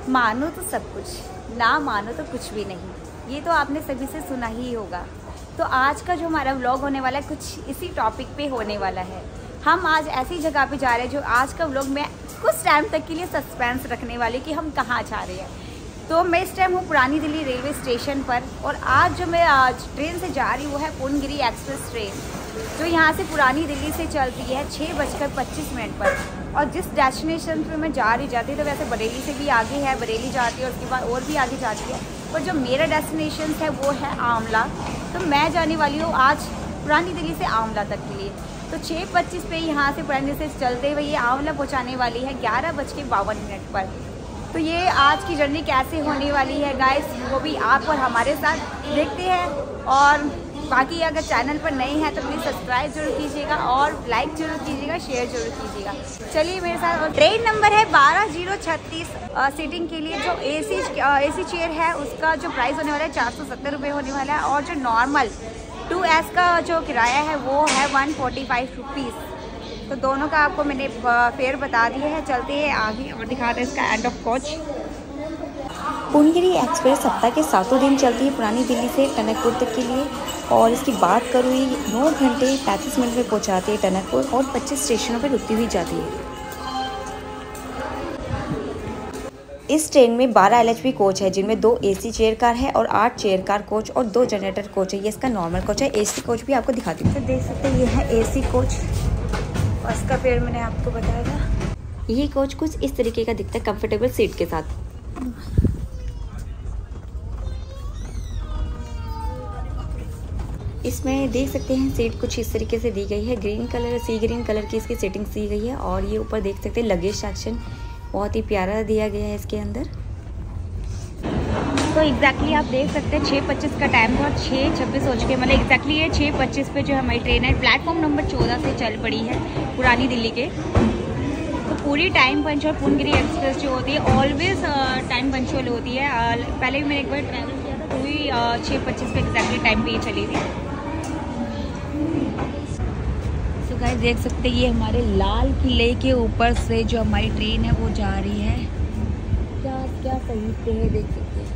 मानो तो सब कुछ, ना मानो तो कुछ भी नहीं। ये तो आपने सभी से सुना ही होगा। तो आज का जो हमारा व्लॉग होने वाला है कुछ इसी टॉपिक पे होने वाला है। हम आज ऐसी जगह पे जा रहे हैं जो आज का व्लॉग में कुछ टाइम तक के लिए सस्पेंस रखने वाले कि हम कहाँ जा रहे हैं। तो मैं इस टाइम हूँ पुरानी दिल्ली रेलवे स्टेशन पर, और आज जो मैं आज ट्रेन से जा रही हूँ वो है पूर्णगिरी एक्सप्रेस ट्रेन, जो यहाँ से पुरानी दिल्ली से चलती है 6:25 पर। और जिस डेस्टिनेशन पे मैं जा रही जाती है तो वैसे बरेली से भी आगे है, बरेली जाती है, उसके बाद और भी आगे जाती है, पर जो मेरा डेस्टिनेशन है वो है आंवला। तो मैं जाने वाली हूँ आज पुरानी दिल्ली से आंवला तक के लिए। तो 6:25 पे यहाँ से पुरानी दिल्ली से चलते हुए ये आंवला पहुँचाने वाली है 11:52 पर। तो ये आज की जर्नी कैसे होने वाली है गाइस, वो भी आप और हमारे साथ देखते हैं। और बाकी अगर चैनल पर नए हैं तो प्लीज़ सब्सक्राइब जरूर कीजिएगा और लाइक जरूर कीजिएगा, शेयर जरूर कीजिएगा। चलिए मेरे साथ। और ट्रेन नंबर है 12036। सीटिंग के लिए जो एसी चेयर है उसका जो प्राइस होने वाला है 470 रुपये होने वाला है, और जो नॉर्मल 2S का जो किराया है वो है 145 रुपीज़। तो दोनों का आपको मैंने फेयर बता दिया है। चलते हैं आगे और दिखाते हैं इसका end of coach. Purnagiri express सप्ताह के 7 दिन चलती है पुरानी दिल्ली से टनकपुर तक के लिए, और इसकी बात करूँ 9 घंटे 35 मिनट में पहुंचाती है टनकपुर और 25 स्टेशनों पर रुकती हुई जाती है। इस ट्रेन में 12 LHB कोच है, जिनमें 2 AC चेयर कार है और 8 चेयर कार कोच और 2 जनरेटर कोच है। ये इसका नॉर्मल कोच है। AC कोच भी आपको दिखाती हूँ। तो देख सकते हैं ये है AC कोच, और इसका फेयर मैंने आपको बताया था। ये कोच कुछ इस तरीके का दिखता है, कंफर्टेबल सीट के साथ। इसमें देख सकते हैं सीट कुछ इस तरीके से दी गई है, green colour, sea green colour की इसकी सीटिंग दी गई है। और ये ऊपर देख सकते हैं लगेज सेक्शन बहुत ही प्यारा दिया गया है इसके अंदर। तो एग्जैक्टली आप देख सकते हैं 6:25 का टाइम था और 6:26 हो चुके, मतलब एग्जैक्टली ये 6:25 पे जो हमारी ट्रेन है प्लेटफॉर्म नंबर 14 से चल पड़ी है पुरानी दिल्ली के। तो पूरी टाइम पंचुअल पूर्णगिरी एक्सप्रेस जो होती है ऑलवेज टाइम पंचुअल होती है। पहले भी मैंने एक बार ट्रैवल किया था तो वही 6:25 पे एग्जैक्टली टाइम पे ही चली थी। तो गाइस देख सकते हैं ये हमारे लाल किले के ऊपर से जो हमारी ट्रेन है वो जा रही है। क्या क्या सही से है, देख सकते हैं।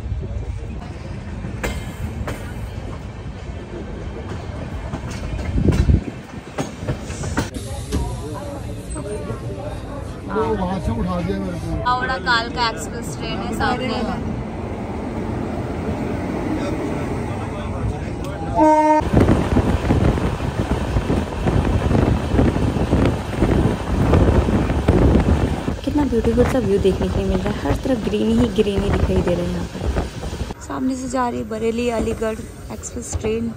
वहाँ से उठा दिया मेरे को। हावड़ा कालका एक्सप्रेस ट्रेन है सामने। कितना ब्यूटीफुल सा व्यू देखने के लिए मिल रहा है, हर तरफ ग्रीनी ही ग्रीनी दिखाई दे रहा है। यहाँ पर सामने से जा रही है Bareilly Aligarh express train.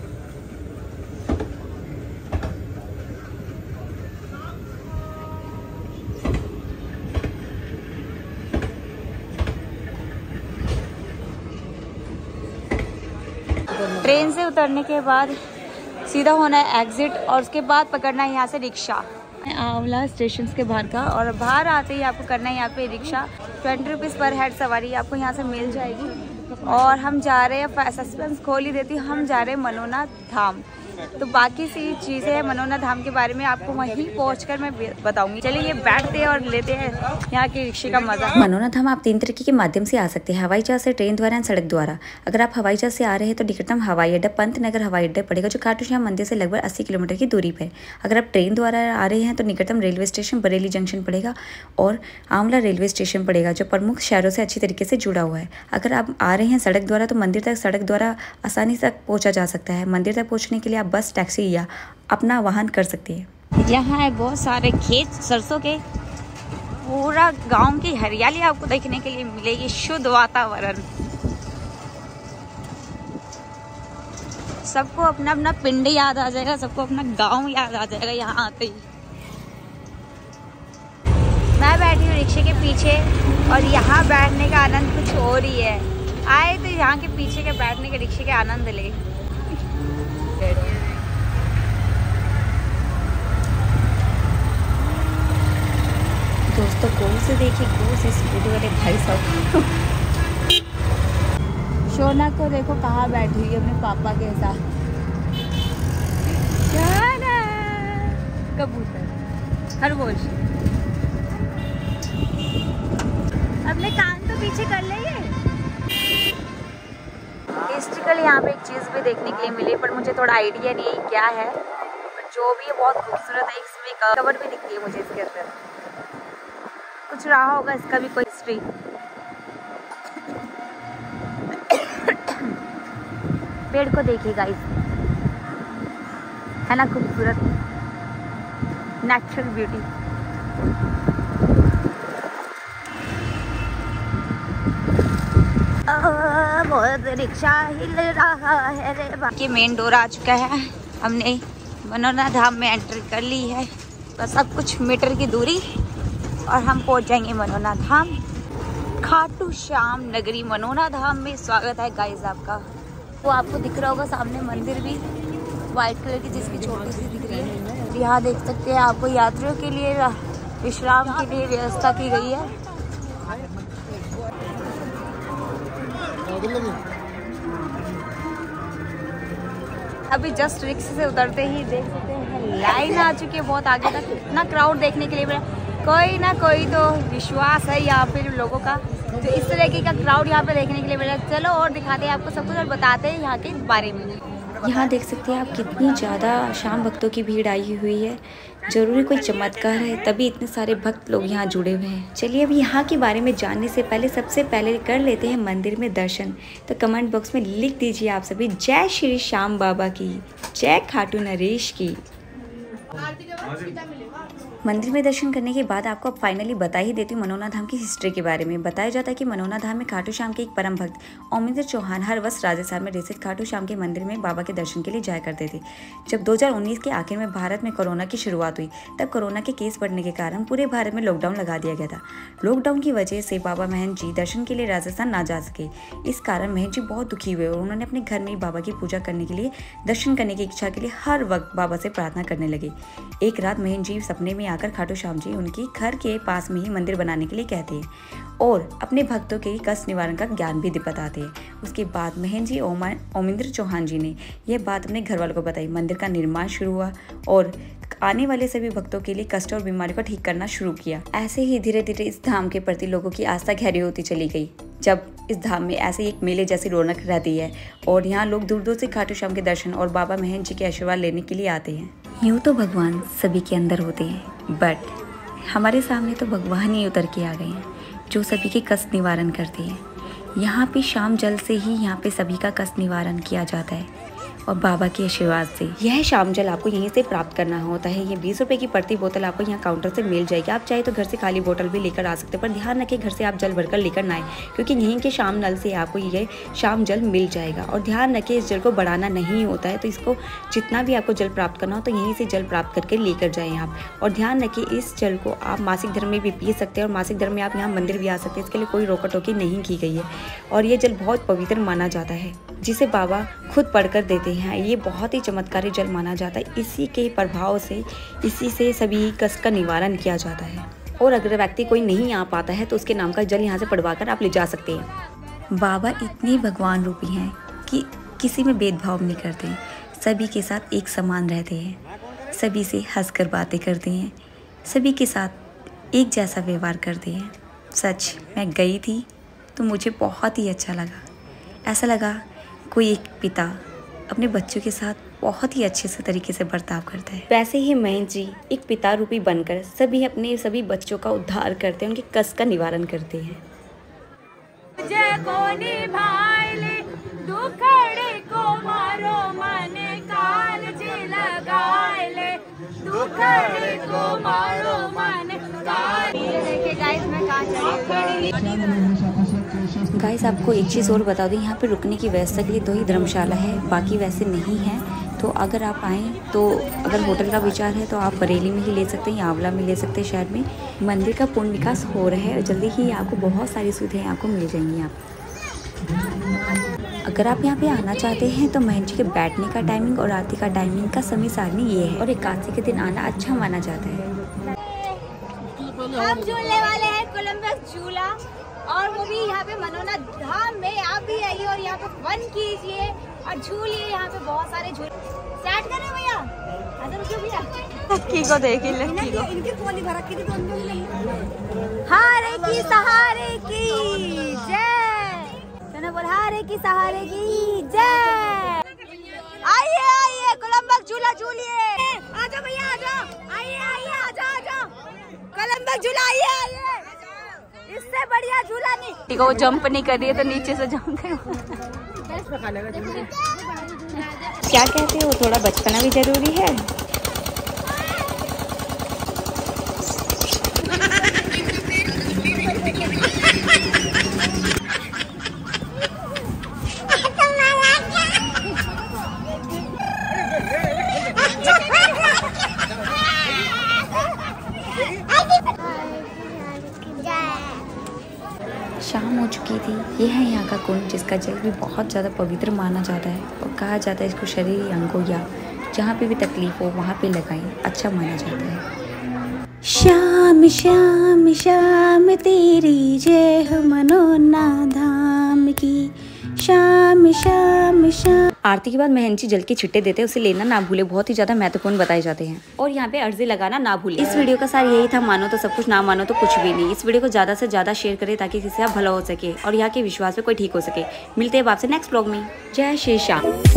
Train से उतरने के बाद सीधा होना है एग्जिट, और उसके बाद पकड़ना है यहाँ से रिक्शा आंवला स्टेशन के बाहर का। और बाहर आते ही आपको करना है यहाँ पे रिक्शा 20 रुपीज़ पर हेड सवारी आपको यहाँ से मिल जाएगी। और हम जा रहे हैं, सस्पेंस खोल ही देती, हम जा रहे हैं मनोना धाम। तो बाकी सी चीज़ें हैं मनोना धाम के बारे में आपको वहीं पहुंचकर मैं बताऊंगी। चलिए ये बैठते हैं और लेते हैं यहाँ के रिक्शे का मजा। मनोना धाम आप 3 तरीके के माध्यम से आ सकते हैं, हवाई जहाज से, ट्रेन द्वारा या सड़क द्वारा। अगर आप हवाई जहाज से आ रहे हैं तो निकटतम हवाई अड्डा पंत नगर हवाई अड्डा पड़ेगा, जो खाटू श्याम मंदिर से लगभग 80 किलोमीटर की दूरी पर। अगर आप ट्रेन द्वारा आ रहे हैं तो निकटतम रेलवे स्टेशन बरेली जंक्शन पड़ेगा और आंवला रेलवे स्टेशन पड़ेगा, जो प्रमुख शहरों से अच्छी तरीके से जुड़ा हुआ है। अगर आप आ रहे हैं सड़क द्वारा तो मंदिर तक सड़क द्वारा आसानी से पहुँचा जा सकता है। मंदिर तक पहुँचने के लिए आप बस, टैक्सी या अपना वाहन कर सकते हैं। यहाँ है बहुत सारे खेत सरसों के, पूरा गांव की हरियाली आपको देखने के लिए मिलेगी, शुद्ध वातावरण। सबको अपना अपना पिंड याद आ जाएगा, सबको अपना गांव याद आ जाएगा यहाँ आते ही। मैं बैठी हूँ रिक्शे के पीछे और यहाँ बैठने का आनंद कुछ और ही है। आए तो यहाँ के पीछे के बैठने के रिक्शे के आनंद ले। दोस्तों गौर से देखिए, गौर से स्कूटी वाले भाई साहब। शोना को देखो कहाँ बैठी हुई है अपने पापा के साथ। कबूतर, खरगोश अपने कान तो पीछे कर ले ये। हिस्ट्रिकल यहाँ पे एक चीज़ भी देखने के लिए मिली, पर मुझे थोड़ा आइडिया नहीं है क्या है, पर जो भी है बहुत खूबसूरत है। इसमें कवर भी दिखती है मुझे इसके अंदर, कुछ रहा होगा इसका भी कोई हिस्ट्री। पेड़ को देखिए गाइस, है ना खूबसूरत, नेचुरल ब्यूटी। बहुत रिक्शा हिल रहा है रे बा। ये मेन डोर आ चुका है, हमने मनोना धाम में एंटर कर ली है। बस अब कुछ मीटर की दूरी और हम पहुंच जाएंगे मनोना धाम। खाटू श्याम नगरी मनोना धाम में स्वागत है गाइस आपका। वो आपको दिख रहा होगा सामने मंदिर भी वाइट कलर की, जिसकी छोटी सी दिख रही है। यहाँ देख सकते हैं आपको यात्रियों के लिए विश्राम के लिए व्यवस्था की गई है। अभी जस्ट रिक्शा से उतरते ही देख सकते हैं लाइन आ चुकी है बहुत आगे तक। इतना क्राउड देखने के लिए मिला, कोई ना कोई तो विश्वास है यहाँ पे लोगों का, तो इस तरीके का क्राउड यहाँ पे देखने के लिए मिला। चलो और दिखाते हैं आपको सब कुछ और बताते हैं यहाँ के बारे में। यहाँ देख सकते हैं आप कितनी ज़्यादा शाम भक्तों की भीड़ आई हुई है। जरूरी कोई चमत्कार है तभी इतने सारे भक्त लोग यहाँ जुड़े हुए हैं। चलिए अब यहाँ के बारे में जानने से पहले सबसे पहले कर लेते हैं मंदिर में दर्शन। तो कमेंट बॉक्स में लिख दीजिए आप सभी, जय श्री श्याम बाबा की, जय खाटू नरेश की। मंदिर में दर्शन करने के बाद आपको अब फाइनली बता ही देती हूँ मनोना धाम की हिस्ट्री के बारे में। बताया जाता है कि मनोना धाम में खाटू श्याम के एक परम भक्त ओमिंदर चौहान हर वर्ष राजस्थान में स्थित खाटू श्याम के मंदिर में बाबा के दर्शन के लिए जाया करते थे। जब 2019 के आखिर में भारत में कोरोना की शुरुआत हुई, तब कोरोना के केस बढ़ने के कारण पूरे भारत में लॉकडाउन लगा दिया गया था। लॉकडाउन की वजह से बाबा महंत जी दर्शन के लिए राजस्थान ना जा सके। इस कारण महंत जी बहुत दुखी हुए और उन्होंने अपने घर में ही बाबा की पूजा करने के लिए, दर्शन करने की इच्छा के लिए हर वक्त बाबा से प्रार्थना करने लगे। एक रात महंत जी सपने में आकर खाटू श्याम जी उनकी घर के पास में ही मंदिर बनाने के लिए कहते हैं और अपने भक्तों के कष्ट निवारण का ज्ञान भी बताते हैं। उसके बाद महंत जी ओमिंदर चौहान जी ने यह बात अपने घर वालों को बताई। मंदिर का निर्माण शुरू हुआ और आने वाले सभी भक्तों के लिए कष्ट और बीमारी को ठीक करना शुरू किया। ऐसे ही धीरे धीरे इस धाम के प्रति लोगों की आस्था गहरी होती चली गई। जब इस धाम में ऐसे एक मेले जैसी रौनक रहती है और यहाँ लोग दूर दूर से खाटू श्याम के दर्शन और बाबा महंत जी के आशीर्वाद लेने के लिए आते हैं। यूँ तो भगवान सभी के अंदर होते हैं, बट हमारे सामने तो भगवान ही उतर के आ गए हैं जो सभी के कष्ट निवारण करते हैं। यहाँ पे शाम जल से ही यहाँ पे सभी का कष्ट निवारण किया जाता है और बाबा के आशीर्वाद से। यह शाम जल आपको यहीं से प्राप्त करना होता है। ये 20 रुपए की प्रति बोतल आपको यहाँ काउंटर से मिल जाएगी। आप चाहे तो घर से खाली बोतल भी लेकर आ सकते हैं, पर ध्यान रखें घर से आप जल भरकर लेकर ना आए, क्योंकि यहीं के शाम नल से आपको ये शाम जल मिल जाएगा। और ध्यान रखें इस जल को बढ़ाना नहीं होता है, तो इसको जितना भी आपको जल प्राप्त करना हो तो यहीं से जल प्राप्त करके लेकर जाएँ आप। और ध्यान रखें इस जल को आप मासिक धर्म में भी पी सकते हैं और मासिक धर्म में आप यहाँ मंदिर भी आ सकते हैं। इसके लिए कोई रोका टोकी नहीं की गई है और ये जल बहुत पवित्र माना जाता है, जिसे बाबा खुद पढ़कर देते हैं। ये बहुत ही चमत्कारी जल माना जाता है। इसी के प्रभाव से, इसी से सभी कष्ट का निवारण किया जाता है। और अगर व्यक्ति कोई नहीं आ पाता है तो उसके नाम का जल यहाँ से पढ़वाकर आप ले जा सकते हैं। बाबा इतने भगवान रूपी हैं कि किसी में भेदभाव नहीं करते, सभी के साथ एक समान रहते हैं, सभी से हंसकर बातें करते हैं, सभी के साथ एक जैसा व्यवहार करते हैं। सच मैं गई थी तो मुझे बहुत ही अच्छा लगा। ऐसा लगा कोई एक पिता अपने बच्चों के साथ बहुत ही अच्छे से तरीके से बर्ताव करता है। वैसे ही महंत जी एक पिता रूपी बनकर सभी बच्चों का उद्धार करते हैं, उनके कष्ट का निवारण करते हैं। गाइस आपको एक चीज़ और बता दूं, यहाँ पे रुकने की व्यवस्था के लिए 2 ही धर्मशाला है, बाकी वैसे नहीं है। तो अगर आप आएँ तो अगर होटल का विचार है तो आप बरेली में ही ले सकते हैं या आंवला में ले सकते हैं। शहर में मंदिर का पूर्ण विकास हो रहा है और जल्दी ही आपको बहुत सारी सुविधाएं आपको मिल जाएंगी। आप अगर आप यहाँ पे आना चाहते हैं तो महंत जी के बैठने का टाइमिंग और आरती का टाइमिंग का समय सारणी ये है और एकादशी के दिन आना अच्छा माना जाता है। हम झूलने वाले हैं कोलंबस झूला और वो भी यहाँ पे मनोना धाम में। आप भी आइए और यहाँ पे फन कीजिए और झूलिए। यहाँ पे बहुत सारे झूले स्टार्ट कर रहे हैं भैया। भैया लक्की को देख ही लक्की को इनकी गोली भरा की हारे की सहारे की सहारे की जय। आइए आइए कोलंबक झूला झूलिए। आजा भैया आजा, आइए आइए आजा आजा, कोलंबक झूला आइए आइए, इससे बढ़िया झूला नहीं। ठीक है, वो जंप नहीं कर रही है तो नीचे से जंप कर। क्या कहते हो, थोड़ा बचपना भी जरूरी है। शाम हो चुकी थी। ये है यहाँ का कुंड, जिसका जल भी बहुत ज़्यादा पवित्र माना जाता है और कहा जाता है इसको शरीर अंगों या जहाँ पे भी तकलीफ हो वहाँ पे लगाएं, अच्छा माना जाता है। श्याम श्याम श्याम तेरी जय हो मनोना धाम की, श्याम श्याम श्याम। आरती के बाद मेहंदी जल के छिट्टे देते हैं, उसे लेना ना भूले, बहुत ही ज्यादा महत्वपूर्ण बताए जाते हैं। और यहाँ पे अर्जी लगाना ना भूले। इस वीडियो का सार यही था, मानो तो सब कुछ, ना मानो तो कुछ भी नहीं। इस वीडियो को ज्यादा से ज्यादा शेयर करें ताकि किसी का भला हो सके और यहाँ के विश्वास पे कोई ठीक हो सके। मिलते हैं आपसे नेक्स्ट ब्लॉग में। जय श्री श्याम।